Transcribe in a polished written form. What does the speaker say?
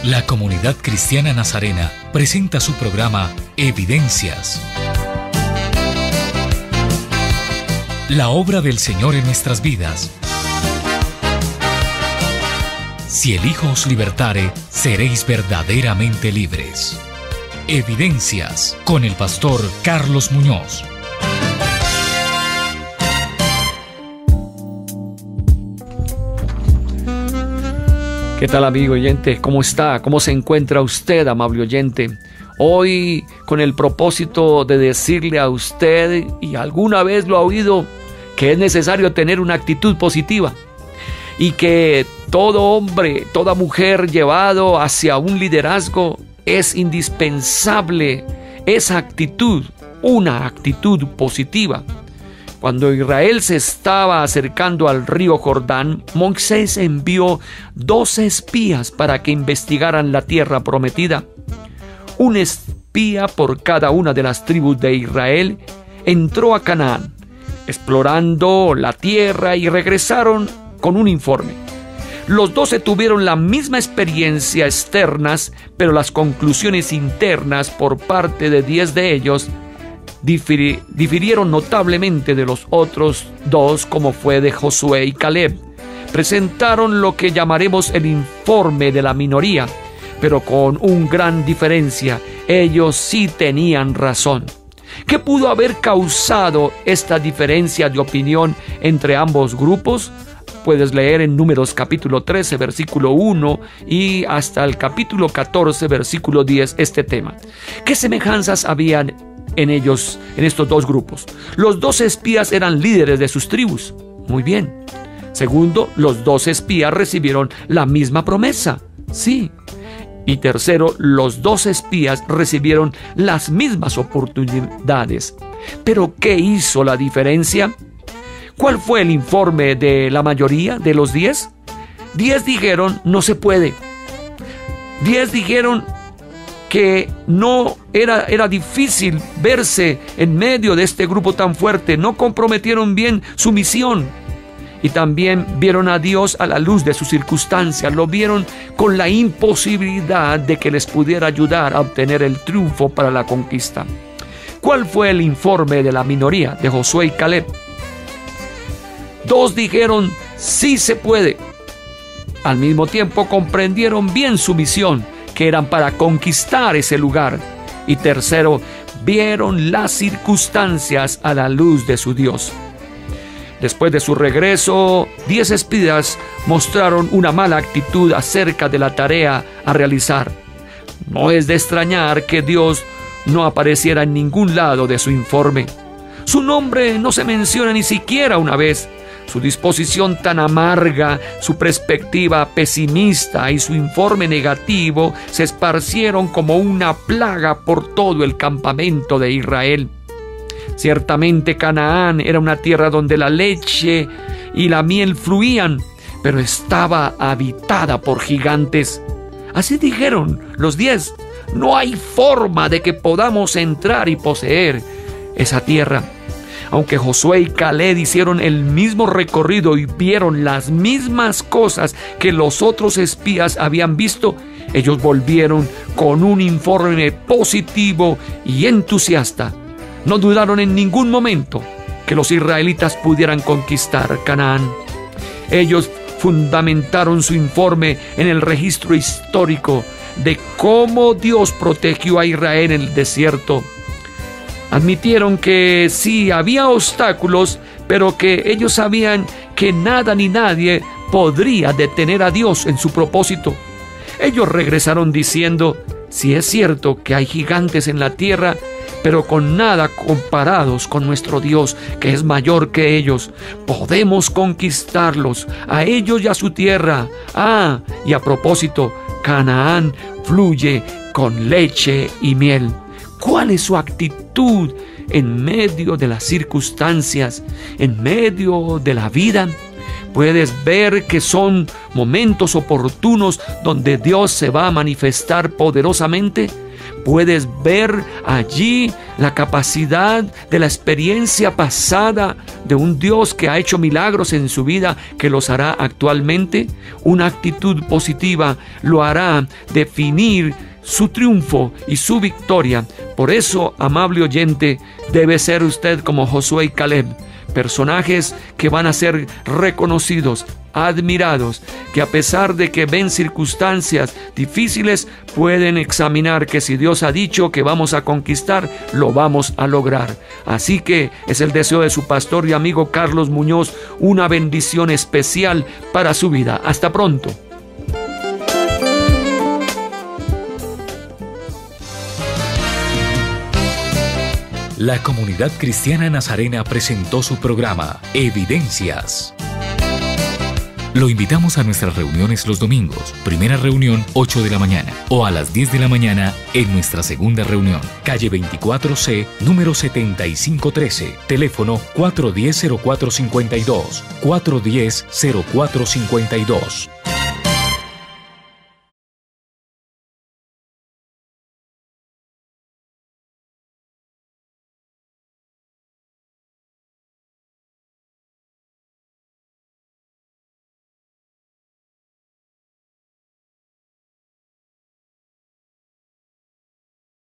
La Comunidad Cristiana Nazarena presenta su programa Evidencias. La obra del Señor en nuestras vidas. Si el Hijo os libertare, seréis verdaderamente libres. Evidencias, con el pastor Carlos Muñoz. ¿Qué tal, amigo oyente? ¿Cómo está? ¿Cómo se encuentra usted, amable oyente? Hoy, con el propósito de decirle a usted, y alguna vez lo ha oído, que es necesario tener una actitud positiva y que todo hombre, toda mujer llevado hacia un liderazgo es indispensable esa actitud, una actitud positiva. Cuando Israel se estaba acercando al río Jordán, Moisés envió 12 espías para que investigaran la tierra prometida. Un espía por cada una de las tribus de Israel entró a Canaán, explorando la tierra, y regresaron con un informe. Los 12 tuvieron la misma experiencia externas, pero las conclusiones internas por parte de 10 de ellos difirieron notablemente de los otros 2, como fue de Josué y Caleb. Presentaron lo que llamaremos el informe de la minoría, pero con una gran diferencia: ellos sí tenían razón. ¿Qué pudo haber causado esta diferencia de opinión entre ambos grupos? Puedes leer en Números capítulo 13, versículo 1 y hasta el capítulo 14, versículo 10 este tema. ¿Qué semejanzas habían en ellos, en estos dos grupos? Los 12 espías eran líderes de sus tribus. Muy bien. Segundo, los 12 espías recibieron la misma promesa. Sí. Y tercero, los 12 espías recibieron las mismas oportunidades. ¿Pero qué hizo la diferencia? ¿Cuál fue el informe de la mayoría de los 10? 10 dijeron: no se puede. 10 dijeron que no era difícil verse en medio de este grupo tan fuerte. No comprometieron bien su misión. Y también vieron a Dios a la luz de sus circunstancias. Lo vieron con la imposibilidad de que les pudiera ayudar a obtener el triunfo para la conquista. ¿Cuál fue el informe de la minoría, de Josué y Caleb? 2 dijeron: sí se puede. Al mismo tiempo comprendieron bien su misión, que eran para conquistar ese lugar. Y tercero, vieron las circunstancias a la luz de su Dios. Después de su regreso, 10 espías mostraron una mala actitud acerca de la tarea a realizar. No es de extrañar que Dios no apareciera en ningún lado de su informe. Su nombre no se menciona ni siquiera una vez. Su disposición tan amarga, su perspectiva pesimista y su informe negativo se esparcieron como una plaga por todo el campamento de Israel. Ciertamente Canaán era una tierra donde la leche y la miel fluían, pero estaba habitada por gigantes. Así dijeron los 10: no hay forma de que podamos entrar y poseer esa tierra. Aunque Josué y Caleb hicieron el mismo recorrido y vieron las mismas cosas que los otros espías habían visto, ellos volvieron con un informe positivo y entusiasta. No dudaron en ningún momento que los israelitas pudieran conquistar Canaán. Ellos fundamentaron su informe en el registro histórico de cómo Dios protegió a Israel en el desierto. Admitieron que sí había obstáculos, pero que ellos sabían que nada ni nadie podría detener a Dios en su propósito. Ellos regresaron diciendo: sí es cierto que hay gigantes en la tierra, pero con nada comparados con nuestro Dios, que es mayor que ellos. Podemos conquistarlos, a ellos y a su tierra. Y a propósito, Canaán fluye con leche y miel. ¿Cuál es su actitud en medio de las circunstancias, en medio de la vida? Puedes ver que son momentos oportunos donde Dios se va a manifestar poderosamente. puedes ver allí la capacidad de la experiencia pasada de un Dios que ha hecho milagros en su vida, que los hará actualmente. Una actitud positiva lo hará definir su triunfo y su victoria. Por eso, amable oyente, debe ser usted como Josué y Caleb, personajes que van a ser reconocidos, admirados, que a pesar de que ven circunstancias difíciles, pueden examinar que si Dios ha dicho que vamos a conquistar, lo vamos a lograr. Así que es el deseo de su pastor y amigo Carlos Muñoz, una bendición especial para su vida. Hasta pronto. La Comunidad Cristiana Nazarena presentó su programa Evidencias. Lo invitamos a nuestras reuniones los domingos. Primera reunión 8 de la mañana o a las 10 de la mañana en nuestra segunda reunión. Calle 24C, número 7513. Teléfono 410-0452. 410-0452.